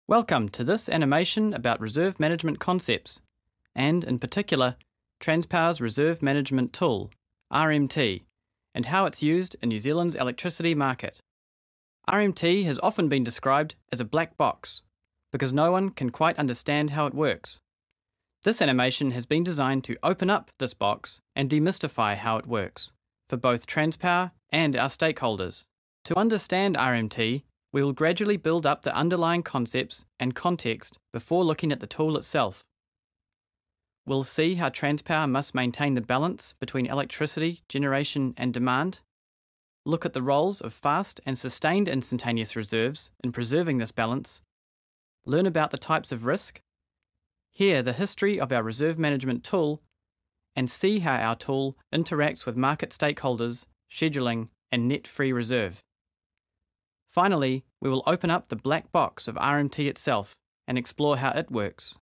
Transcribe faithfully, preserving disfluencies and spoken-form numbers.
Welcome to this animation about reserve management concepts, and in particular, Transpower's Reserve Management Tool, R M T, and how it's used in New Zealand's electricity market. R M T has often been described as a black box, because no one can quite understand how it works. This animation has been designed to open up this box and demystify how it works, for both Transpower and our stakeholders. To understand R M T, we will gradually build up the underlying concepts and context before looking at the tool itself. We'll see how Transpower must maintain the balance between electricity generation and demand, look at the roles of fast and sustained instantaneous reserves in preserving this balance, learn about the types of risk, hear the history of our reserve management tool, and see how our tool interacts with market stakeholders, scheduling, and net-free reserve. Finally, we will open up the black box of R M T itself and explore how it works.